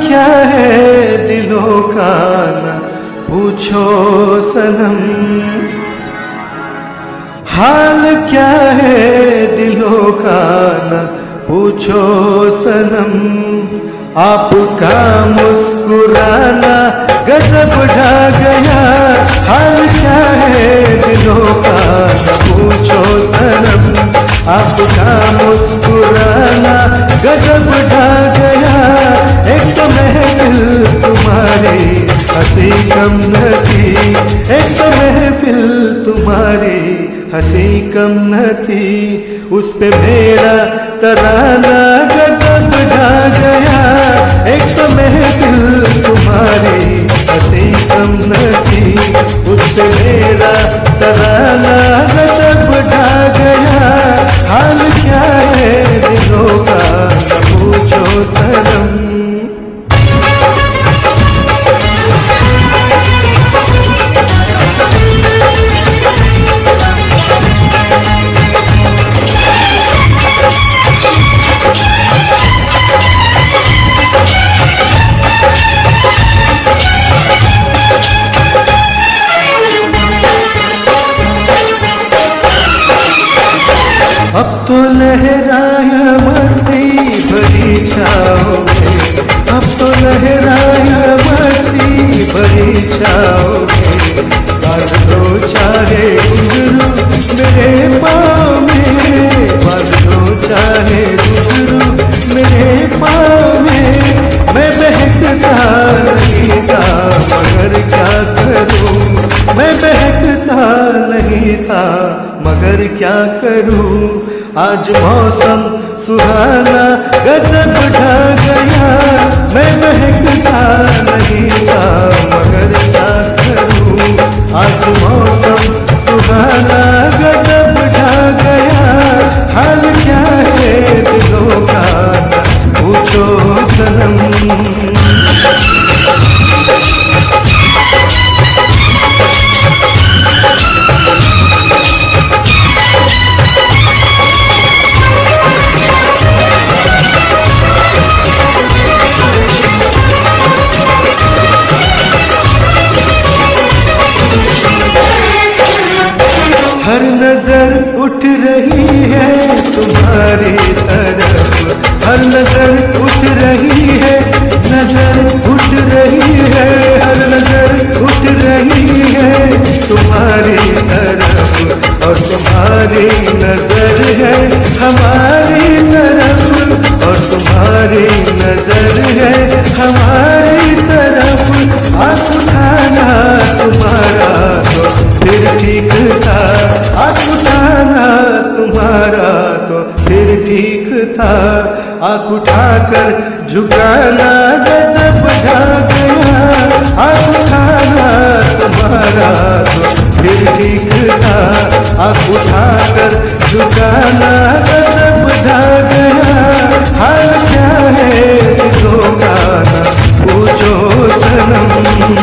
क्या है दिलों का न पूछो सनम, हाल क्या है दिलों का न पूछो सनम। आपका मुस्कुराना गजब ढा गया, हाल क्या है दिलों का न पूछो सनम। आपका मुस्कुराना गजब ढा गया, एक तो महफिल तुम्हारी हंसी कम न थी, एक तो महफिल तुम्हारी हंसी कम न थी। उस पे मेरा तराना गजब ढा गया, एक तो महफिल तुम्हारी हंसी कम न थी। उस पे मेरा तराना गजब ढा गया, हाल क्या है दिलों का न पूछो सनम। अब तो लहराया मस्ती भरी छाओ में, अब तो लहराया मस्ती भरी छाओ में। बांध लो चाहे घुंघरू मेरे पाँव में, बांध लो चाहे घुंघरू मेरे पाँव में। मैं बहकता नहीं था मगर क्या करूं, मैं बहकता नहीं था मगर क्या करूं। आज मौसम सुहाना गजब ढा गया, मैं बहकता नहीं था मगर क्या करूं। आज मौसम सुहाना गजब ढा गया, हाल क्या है दिलों का न पूछो सनम। हर नजर उठ रही है तुम्हारी तरफ, हर नजर उठ रही है, नजर उठ रही है, हर नजर उठ रही है तुम्हारी तरफ। और तुम्हारी नजर है हमारी तरफ, और तुम्हारी नजर है हमारी तरफ। आँख उठाना तुम्हारा तो फिर ठीक था, आँख उठाना तुम्हारा तो फिर ठीक था। आँख उठाकर झुकाना गजब ढा गया, आँख उठाना तुम्हारा तो फिर ठीक था। आँख उठाकर झुकाना गजब ढा गया, हाल क्या है दिलों का न पूछो सनम।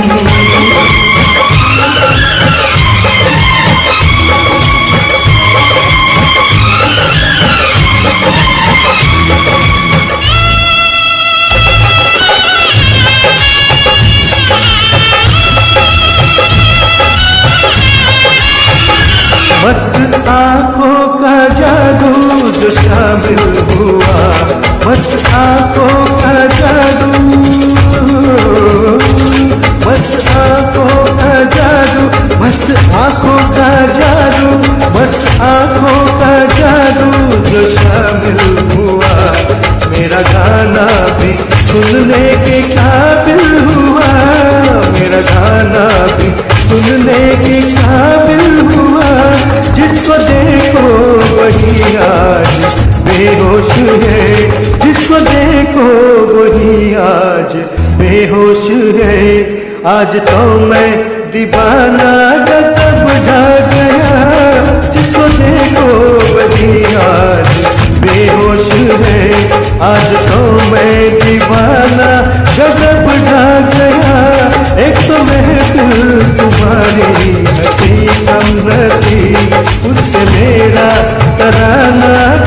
मस्त आँखों का जादू जो शामिल हुआ, मस्त आँखों का जादू, मस्त आँखों का जादू, मस्त आँखों का जादू, मस्त आँखों का जादू जो शामिल हुआ। मेरा गाना भी सुनने के काबिल हुआ, मेरा गाना भी सुनने के काबिल हुआ। जिसको देखो वही आज बेहोश है, जिसको देखो वही आज बेहोश है। आज तो मैं दीवाना गजब ढा गया, जिसको देखो वही आज बेहोश है। आज तो मैं दीवाना गजब ढा गया, एक तो महफिल तुम्हारी हंसी कम न थी, उससे मेरा तराना